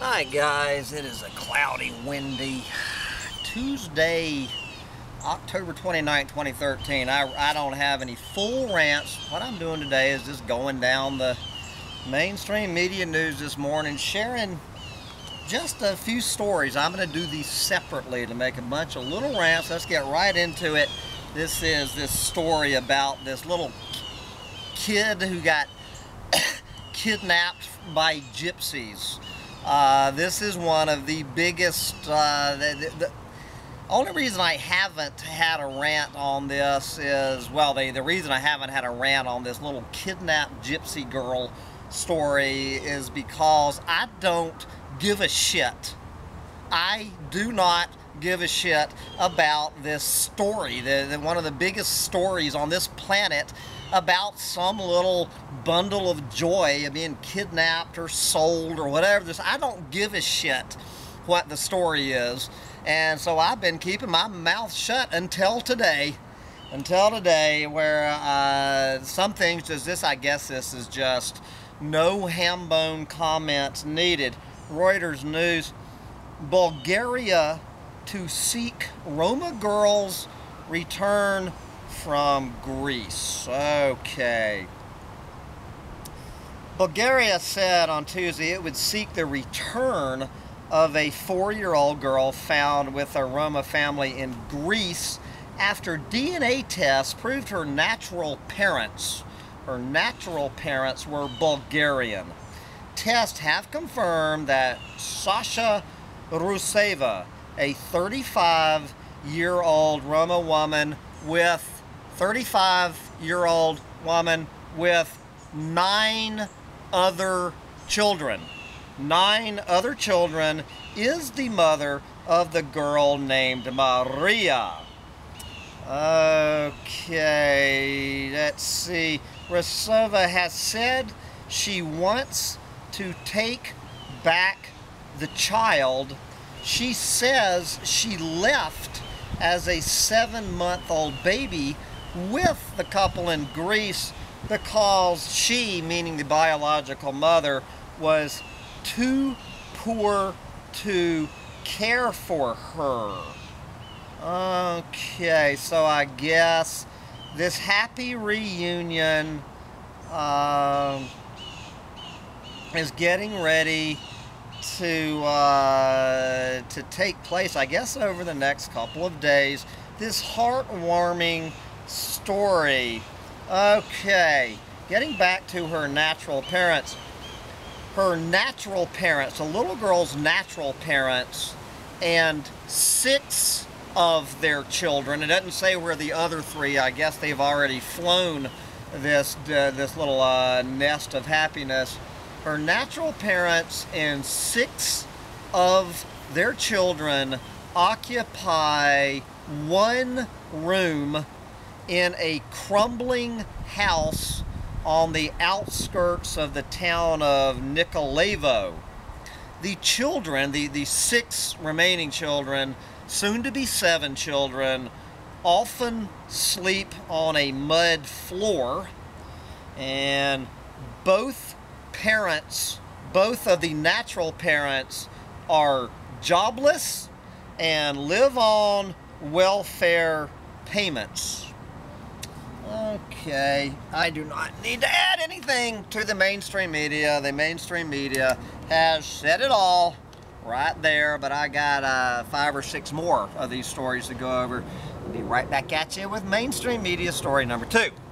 Hi guys, it is a cloudy, windy Tuesday, October 29, 2013. I don't have any full rants. What I'm doing today is just going down the mainstream media news this morning, sharing just a few stories. I'm going to do these separately to make a bunch of little rants. Let's get right into it. This is this story about this little kid who got kidnapped by gypsies. This is one of the biggest, the only reason I haven't had a rant on this is, well, the reason I haven't had a rant on this little kidnapped gypsy girl story is because I don't give a shit. I do not give a shit about this story, one of the biggest stories on this planet about some little bundle of joy of being kidnapped or sold or whatever. I don't give a shit what the story is, and so I've been keeping my mouth shut until today, where some things just this, I guess this is just no ham bone comments needed. Reuters News: Bulgaria to seek Roma girls return from Greece. Okay. Bulgaria said on Tuesday it would seek the return of a 4-year-old girl found with a Roma family in Greece after DNA tests proved her natural parents were Bulgarian. Tests have confirmed that Sasha Ruseva, a 35-year-old Roma woman with 9 other children. 9 other children, is the mother of the girl named Maria. Okay, let's see. Ruseva has said she wants to take back the child. She says she left as a 7-month-old baby with the couple in Greece because she, meaning the biological mother, was too poor to care for her. Okay, so I guess this happy reunion is getting ready to take place, I guess, over the next couple of days. This heartwarming story. Okay, getting back to her natural parents. Her natural parents, the little girl's natural parents, and 6 of their children. It doesn't say where the other 3. I guess they've already flown this little nest of happiness. Her natural parents and 6 of their children occupy 1 room in a crumbling house on the outskirts of the town of Nikolaevo. The children, the 6 remaining children, soon to be 7 children, often sleep on a mud floor, and both parents, both of the natural parents, are jobless and live on welfare payments. Okay, I do not need to add anything to the mainstream media. The mainstream media has said it all right there, but I got 5 or 6 more of these stories to go over. I'll be right back at you with mainstream media story number 2.